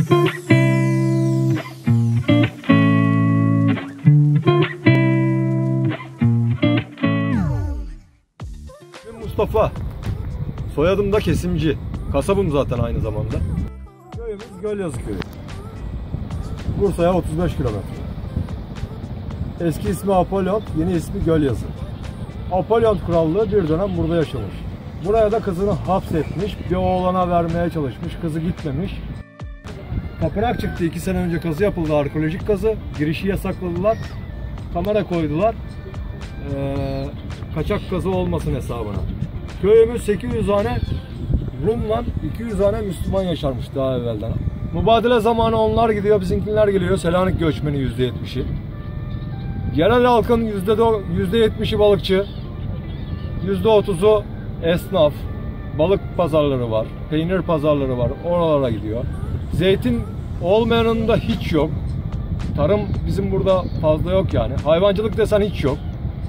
Mustafa. Soyadım da Kesimci. Kasabım zaten aynı zamanda. Köyümüz Gölyazı köyü. Bursa'ya 35 kilometre. Eski ismi Apollon, yeni ismi Gölyazı. Apollon Krallığı bir dönem burada yaşamış. Buraya da kızını hapsetmiş, bir oğlana vermeye çalışmış, kızı gitmemiş. Tapınak çıktı, 2 sene önce kazı yapıldı, arkeolojik kazı. Girişi yasakladılar, kamera koydular. Kaçak kazı olmasın hesabına. Köyümüz 800 tane Rum'la 200 tane Müslüman yaşarmış daha evvelden. Mübadele zamanı onlar gidiyor, bizimkiler geliyor. Selanik göçmeni %70'i. Genel halkın %70'i balıkçı, %30'u esnaf. Balık pazarları var, peynir pazarları var, oralara gidiyor. Zeytin olmayanında hiç yok. Tarım bizim burada fazla yok yani. Hayvancılık desen hiç yok.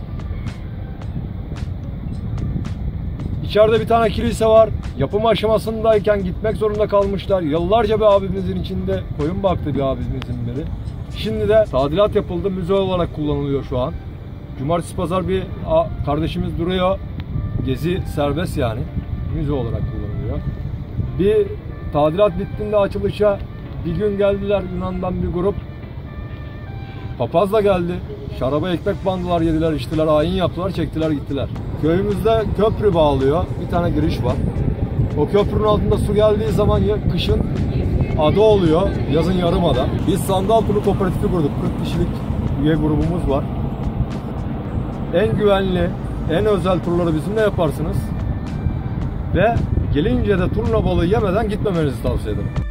İçeride bir tane kilise var. Yapım aşamasındayken gitmek zorunda kalmışlar. Yıllarca bir abimizin içinde koyun baktı bir abimizin biri. Şimdi de tadilat yapıldı. Müze olarak kullanılıyor şu an. Cumartesi pazar bir kardeşimiz duruyor. Gezi serbest yani. Müze olarak kullanılıyor. Bir tadilat bittiğinde açılışa bir gün geldiler Yunan'dan bir grup. Papazla geldi. Şaraba ekmek bandılar, yediler, içtiler, ayin yaptılar, çektiler, gittiler. Köyümüzde köprü bağlıyor. Bir tane giriş var. O köprünün altında su geldiği zaman ya kışın ada oluyor, yazın yarımada. Biz Sandal Turu Kooperatifi kurduk. 40 kişilik üye grubumuz var. En güvenli, en özel turları bizimle yaparsınız. Ve gelince de turna balığı yemeden gitmemenizi tavsiye ederim.